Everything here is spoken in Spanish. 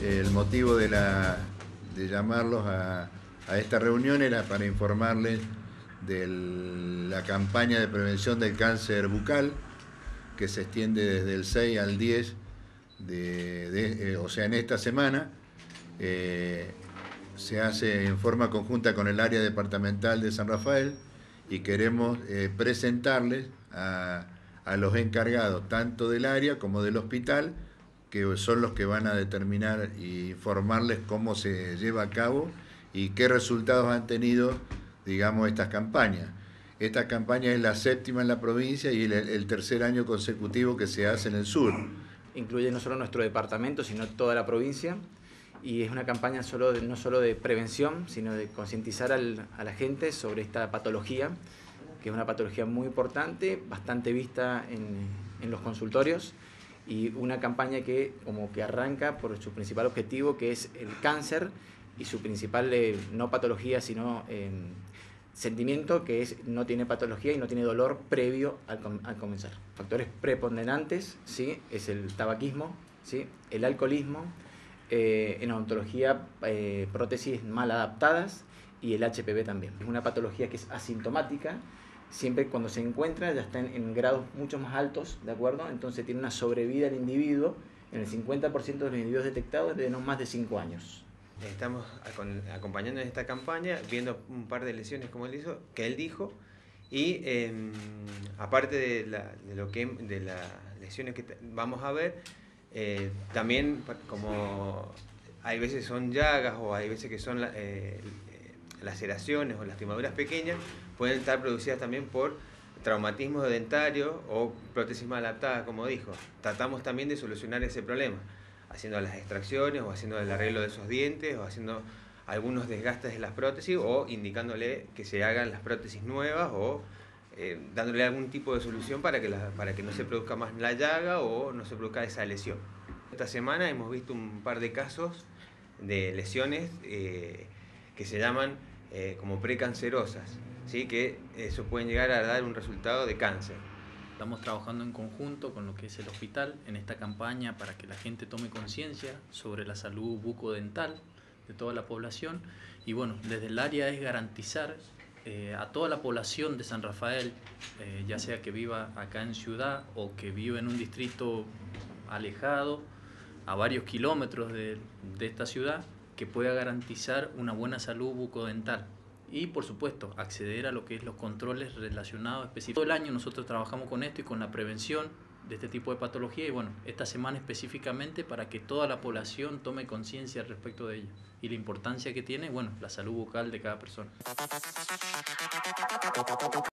El motivo de llamarlos a esta reunión era para informarles de la campaña de prevención del cáncer bucal que se extiende desde el 6 al 10, o sea, en esta semana. Se hace en forma conjunta con el área departamental de San Rafael y queremos presentarles a los encargados tanto del área como del hospital, que son los que van a determinar e informarles cómo se lleva a cabo y qué resultados han tenido, digamos, estas campañas. Esta campaña es la 7ª en la provincia y el tercer año consecutivo que se hace en el sur. Incluye no solo nuestro departamento, sino toda la provincia, y es una campaña no solo de prevención, sino de concientizar a la gente sobre esta patología, que es una patología muy importante, bastante vista en los consultorios, y una campaña que como que arranca por su principal objetivo, que es el cáncer, y su principal no patología, sino sentimiento, que es no tiene patología y no tiene dolor previo al comenzar. Factores preponderantes, ¿sí? Es el tabaquismo, ¿sí? El alcoholismo, en odontología prótesis mal adaptadas y el HPV también. Es una patología que es asintomática, siempre cuando se encuentra ya está en grados mucho más altos, ¿de acuerdo? Entonces tiene una sobrevida el individuo, en el 50% de los individuos detectados, de no más de 5 años. Estamos acompañando en esta campaña, viendo un par de lesiones como él dijo, y aparte de las lesiones que vamos a ver, también como hay veces son llagas o hay veces que son laceraciones o lastimaduras pequeñas, pueden estar producidas también por traumatismos dentarios o prótesis mal adaptadas, como dijo. Tratamos también de solucionar ese problema, haciendo las extracciones o haciendo el arreglo de esos dientes o haciendo algunos desgastes de las prótesis o indicándole que se hagan las prótesis nuevas o dándole algún tipo de solución para que no se produzca más la llaga o no se produzca esa lesión. Esta semana hemos visto un par de casos de lesiones que se llaman como precancerosas, ¿sí? Que eso pueden llegar a dar un resultado de cáncer. Estamos trabajando en conjunto con lo que es el hospital en esta campaña para que la gente tome conciencia sobre la salud bucodental de toda la población. Y bueno, desde el área es garantizar a toda la población de San Rafael, ya sea que viva acá en ciudad o que viva en un distrito alejado, a varios kilómetros de esta ciudad, que pueda garantizar una buena salud bucodental. Y por supuesto acceder a lo que es los controles relacionados específicos. Todo el año nosotros trabajamos con esto y con la prevención de este tipo de patología, y bueno, esta semana específicamente para que toda la población tome conciencia respecto de ello y la importancia que tiene, bueno, la salud bucal de cada persona.